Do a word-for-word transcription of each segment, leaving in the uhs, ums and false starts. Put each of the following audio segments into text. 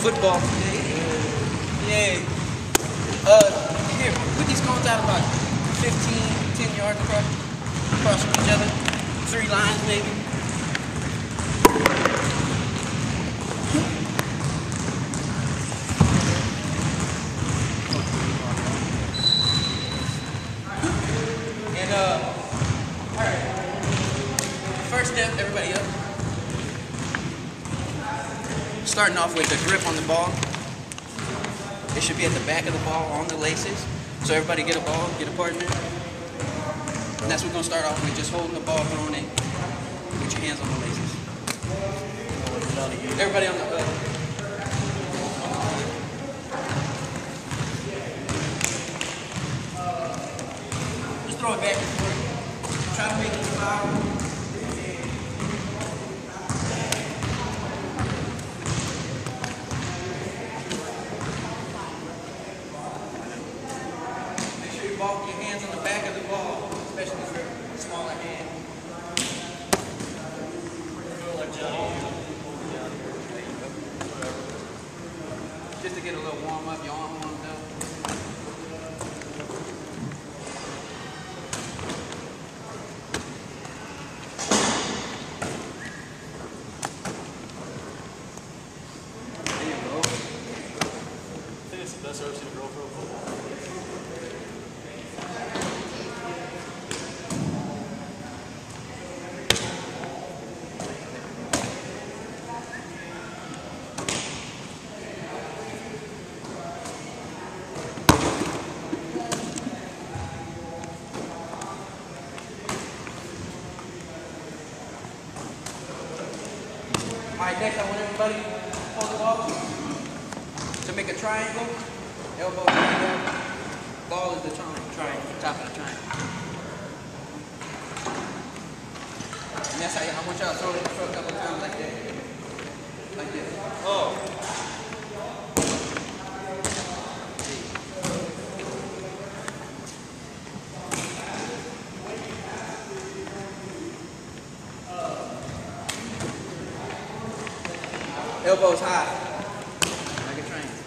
football today. Yay. Uh, here, put these cones out about fifteen, ten yards across, across from each other. Three lines maybe. And uh, alright. First step, everybody up. Starting off with the grip on the ball. It should be at the back of the ball on the laces. So everybody get a ball, get a partner. And that's what we're going to start off with, just holding the ball thrown in. Put your hands on the laces. Everybody on the uh, just throw it back and forth. Try to make it foul. Ball, your hands on the back of the ball, especially if you're a smaller hand. Just to get a little warm up, your arm warmed up. There you go. I think it's the best I've ever seen a girl throw a football. Alright, next I want everybody to hold the ball to make a triangle. Elbow, elbow. Ball is the triangle, triangle, top of the triangle. And that's how you, I want y'all to throw it throw a couple of times like that. Like this. Oh. Elbows high, like a train.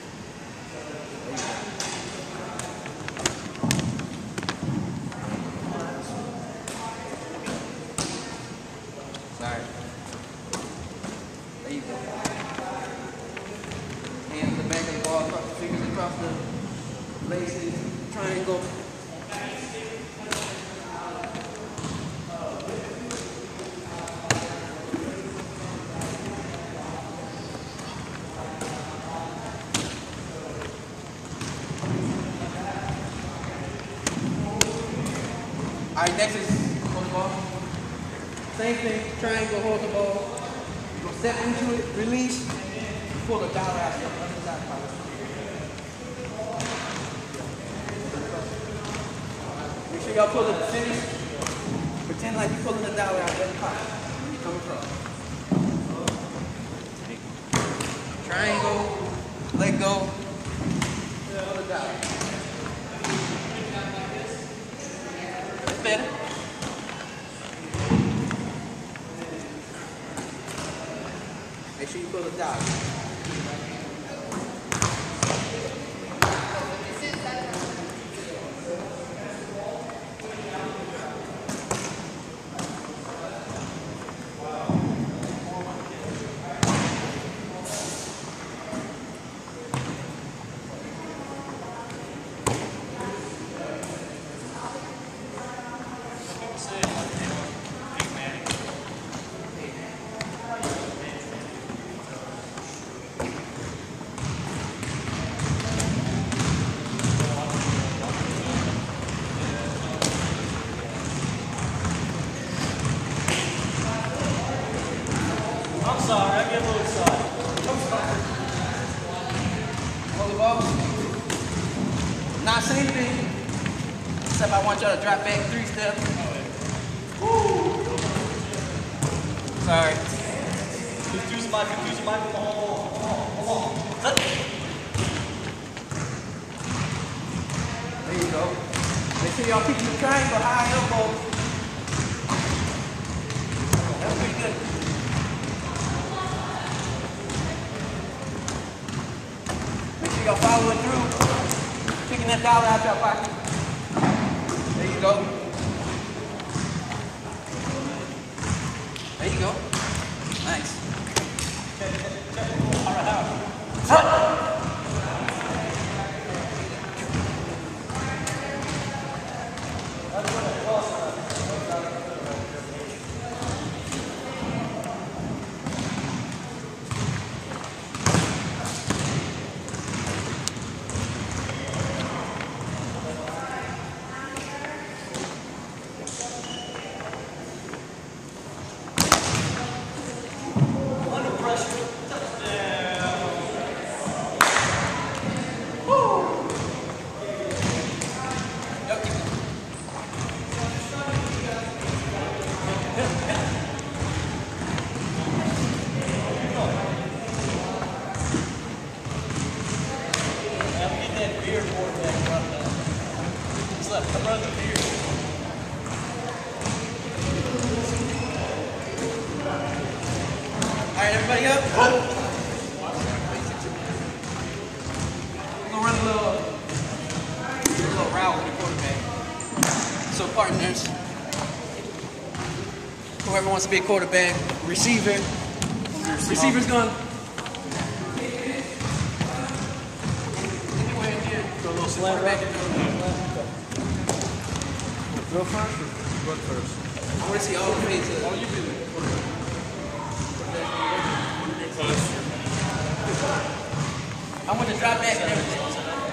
Sorry. There you go. Hands to the back of the ball, across the fingers across the laces, triangle. Alright, next is hold the ball. Same thing, triangle, hold the ball. You're going to step into it, release, pull the dollar out the other side pocket. Make sure y'all pull it to finish. Pretend like you're pulling the dollar out of the other pocket when you come across. Triangle, let go, pull the dollar. Better. Make sure you pull the dollar. I'm sorry, I get a little excited. I'm sorry. Hold the ball. Not same thing. Except I want y'all to drop back three steps. Woo. Sorry. Just use my, use my ball. Come on, come on. There you go. Make sure y'all keep the triangle high elbow. That's pretty good. y'all follow it through, picking that dollar out your pocket. There you go. There you go. Nice. All right, out. Alright, everybody up? We're gonna run a little, a little route with the quarterback. So partners, whoever wants to be a quarterback, receiver, receiver's gonna Go a little slant back. Go first or go first? I want to see all the faces. Oh, you do it. I want to drop back and everything.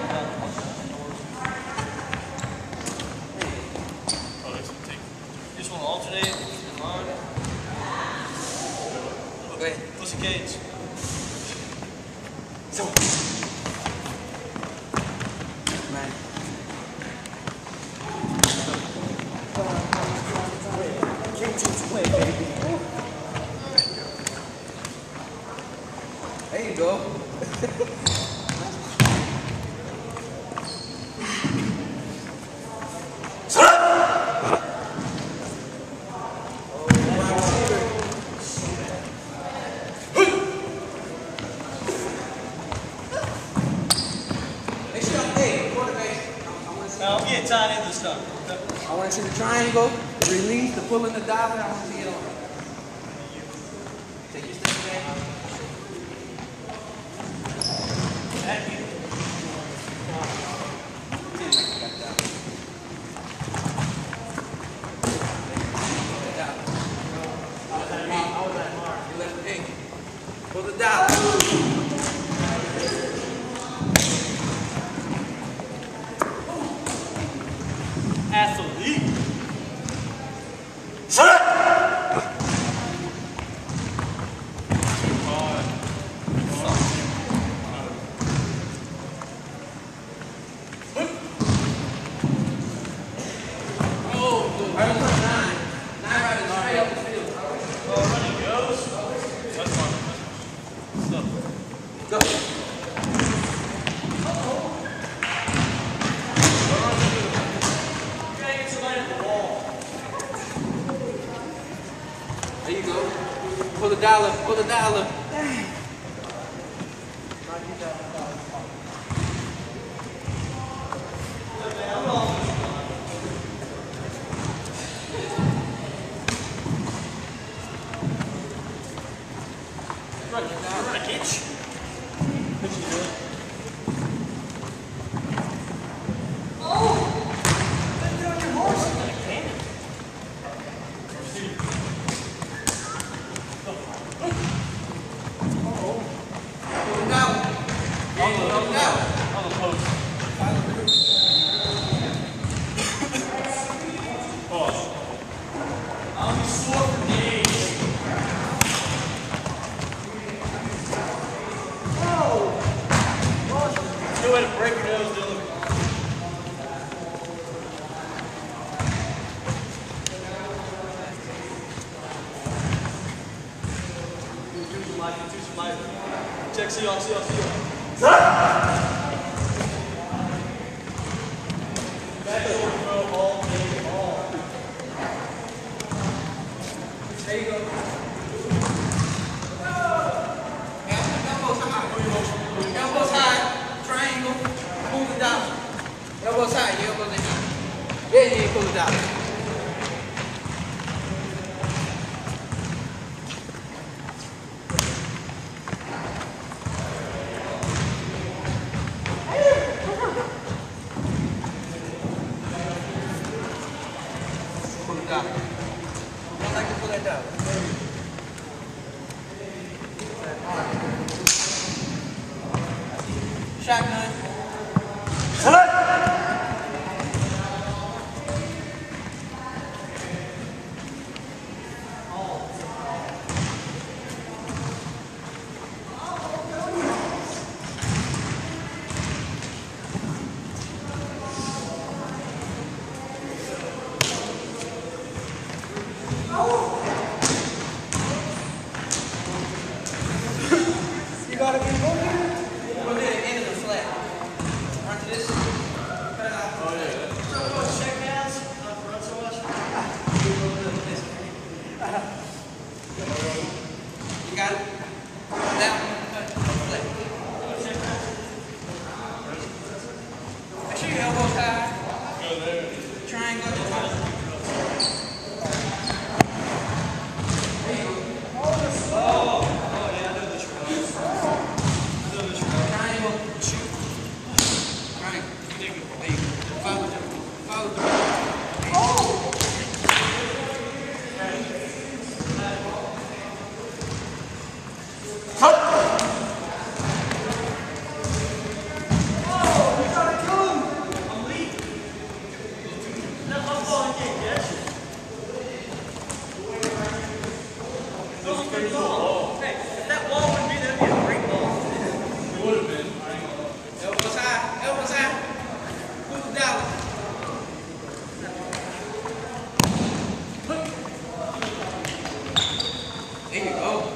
Oh, that's the take. You just want to alternate in line. Okay. Pussy cage. So. Man. There you go. Now I'm getting tied into this stuff. I want to see the triangle, the release, the pull in the dollar. I want to see it all. Take your step back. Thank you. Pull the dollar. Athlete. Go. There you go. Pull the dollar, pull the dollar. Dang. Good way to break your nose, Dylan. Check, see y'all, see y'all, see y'all. Back over, throw, ball, game, ball. There you go. Elbows high. Elbows high. Triangle. Elbows high, your elbows in high. Yeah, yeah, pull it out. Pull it down. I don't like to pull that down. Shotgun. What? You gotta be moving. Go to the end of the flat. Run to this. Oh, yeah. So, check hands. Run so much. You got it? Down. Flat. Make sure your elbows high. Go there. Triangle. There you go.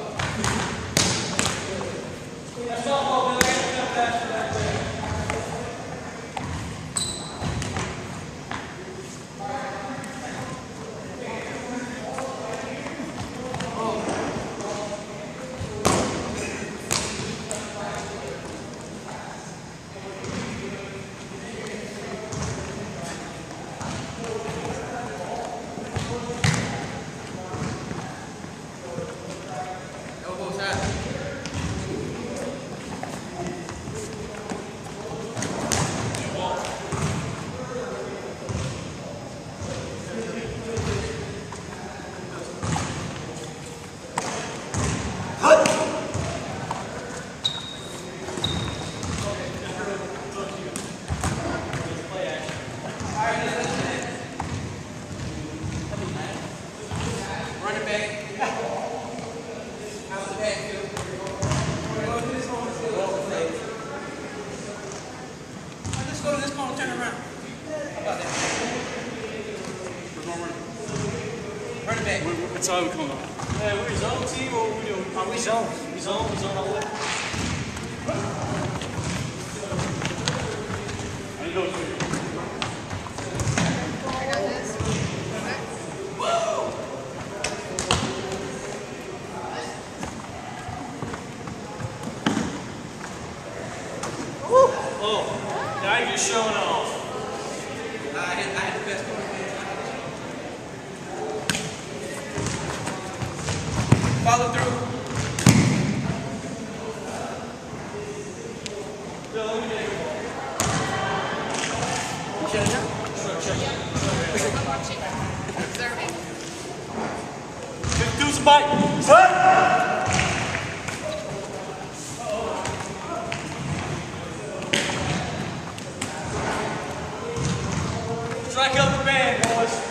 Go to this corner, turn around. How about that? We're going to run it. Run it back. What side are we coming on? Hey, we zone team or we doing? Are we zone? We zone, we zone all the way. I need those two. I got this. Oh, now you're just showing off. I had, I had the best one. Follow through. Yeah, let me get it. You shut it down? Sure, check it. I'm watching. Observing. Do some bite. Set. Strike up the band, boys.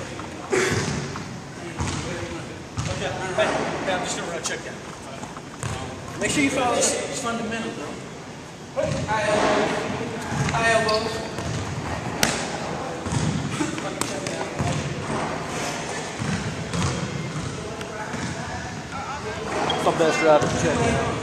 Okay, hey, hey, I'm just gonna run a check down. Make sure you follow this. It's fundamental, bro. High elbows. High elbows. It's my best driver. Check.